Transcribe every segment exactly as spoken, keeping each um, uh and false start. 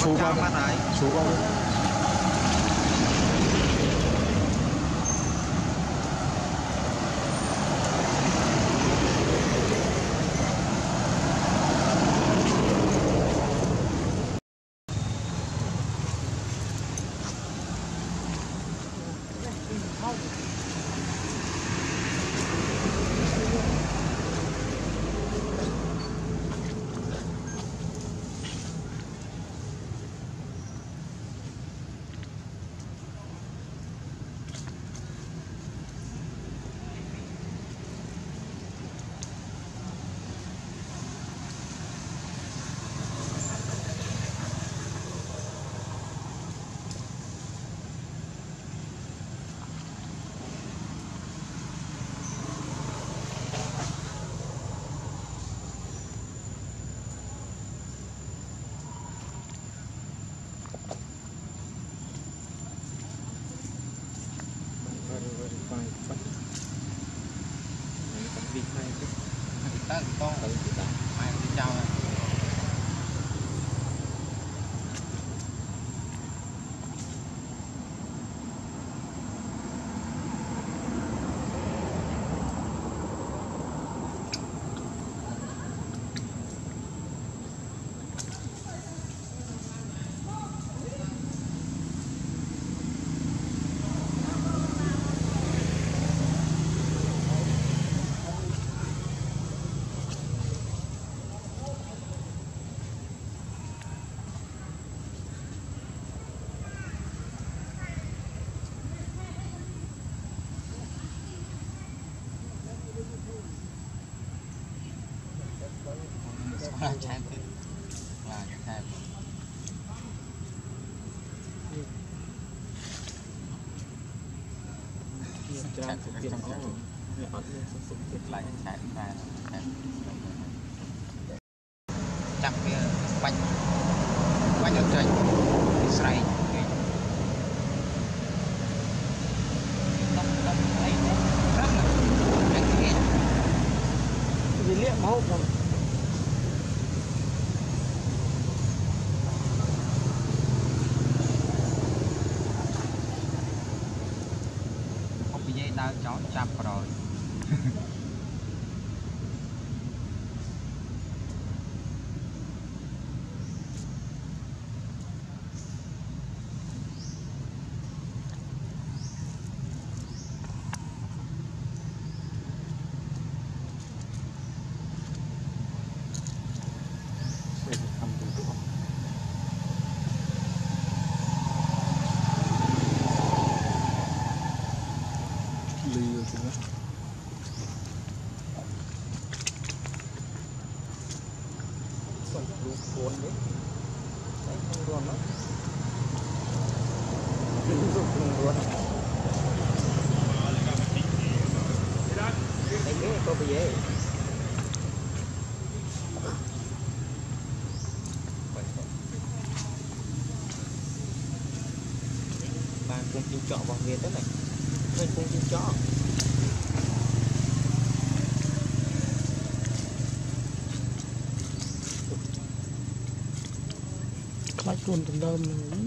chú con chú con là chạy là chạy chạy tiền nó lại chạy ra chặt kia quanh quanh ở trên Israel đông đông ấy rất là rất là vì liệu máu rồi đau chó chập rồi cuốn đấy, đấy không luôn đó, ứng dụng không luôn, đấy cái có cái gì, bạn cùng chịu chọn vào nghề thế này, mình cùng chịu chọn. Lại tuần tầm đơm này.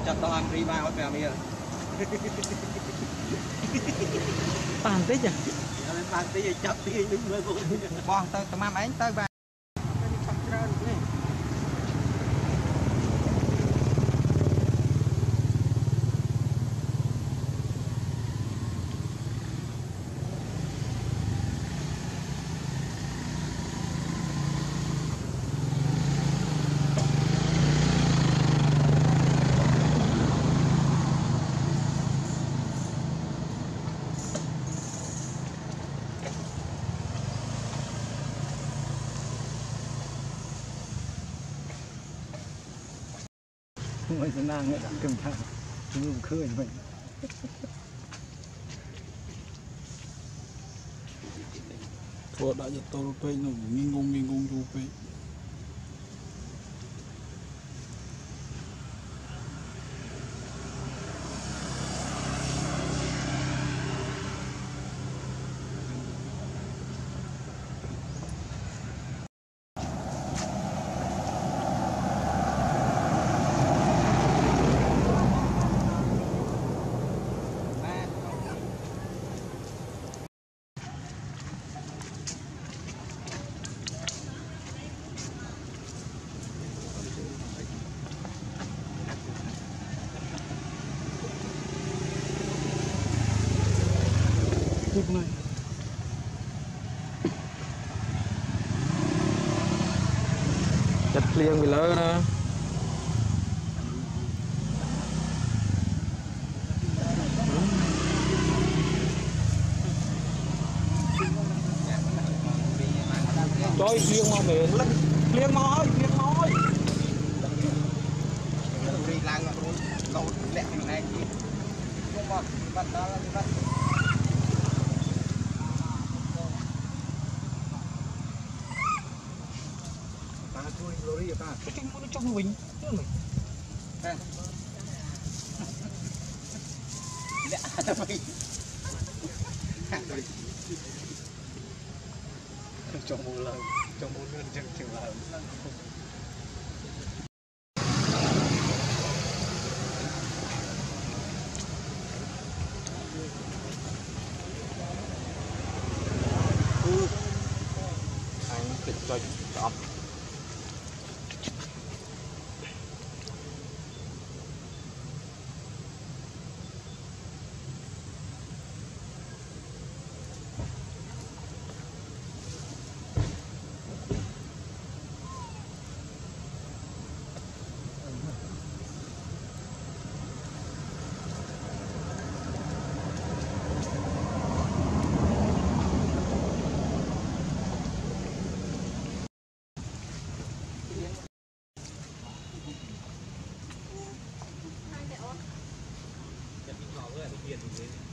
chặt to ăn ri ba ở bè mía bàn tí chứ bàn tí chặt tí đứng lên bon tới tầm ăn tới ba người dân nàng ấy đã cầm thang dùng khơi mình thua đã giật tàu pe nó nghi ngông nghi ngông du pe chụp này chặt liền bị lỡ đó trời riêng mà mệt liền nói liền nói ri lang rồi lâu lẹ như này chứ không mà bắt đó là bắt chui lori à ta trong nó trong mình chứ mình lẹ mày trong một lần trong một lần chừng chừng lần anh kịch cho chọn Hãy subscribe cho kênh Ghiền Mì Gõ để không bỏ lỡ những video hấp dẫn.